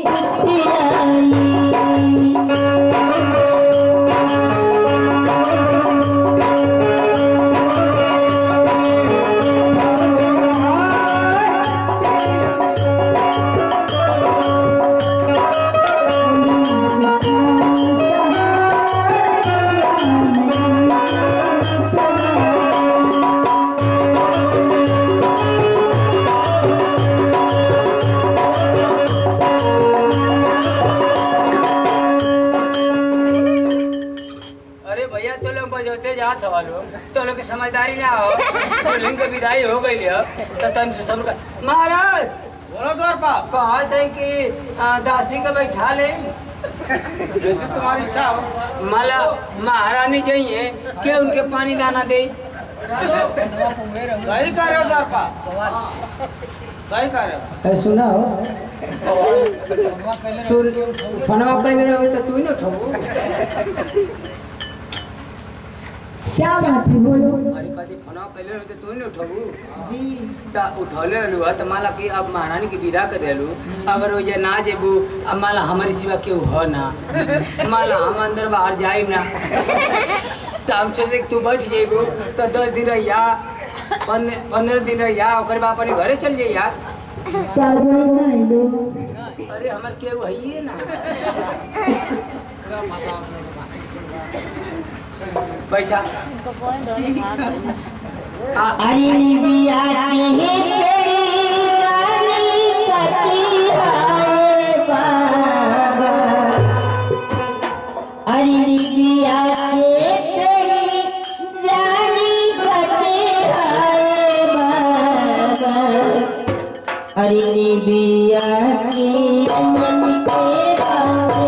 तो लोग समझदारी ना हो तो लिंग विदाई हो गई तो तन सब महाराज बोलो द्वार पा कहा थे कि दासी को बैठा ले जैसे तुम्हारी इच्छा हो। माला महारानी चाहिए के उनके पानी दाना दे। सही कर रहे हो द्वार पा, सही कर रहे हो। सुना हो सुन फनवा कर रहे तो तू ही ना उठाओ। क्या बात है बोलो। अरे कदी फनवा कर तो तू ही ना उठाओ जी ता उठौले लू त माला की अब महारानी की विदा कर देलू अगर वो जे ना जेबू अब माला हमारी सिवा क्यों हो ना माला हम अंदर बाहर जाइब ना तो हम सोचे तू बैठ जेबू तो 10 दिन या 15 दिन या ओकर बाद अपने घरे चल जाइया। अरे हमार केहू है ना बैठा अरे बिया के तेरी गाली कटी है बाबा। अरे बिया के तेरी जानी कटी है बाबा। अरे बिया के मन के पासे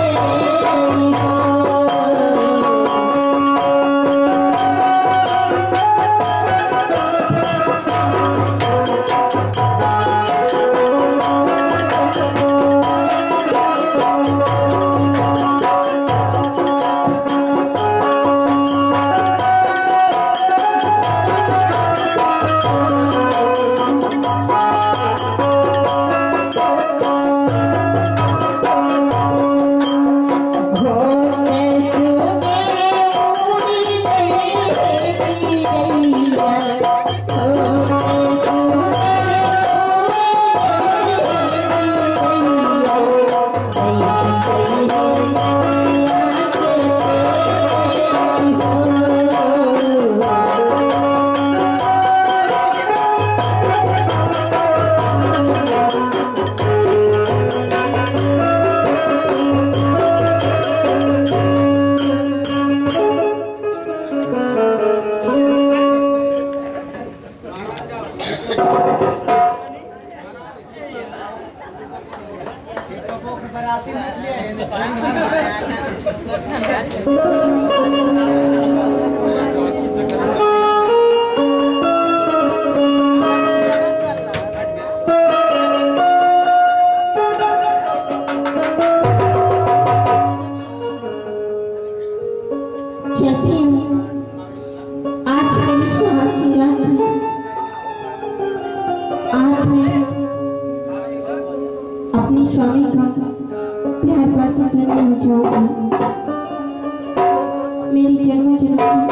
स्वामी का प्यार बातें करने हो जाऊंगी। मेरी जन्म जन्म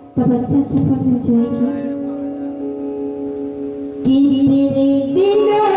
तपस्या सफल हो जाएगी कि तेरे दिनों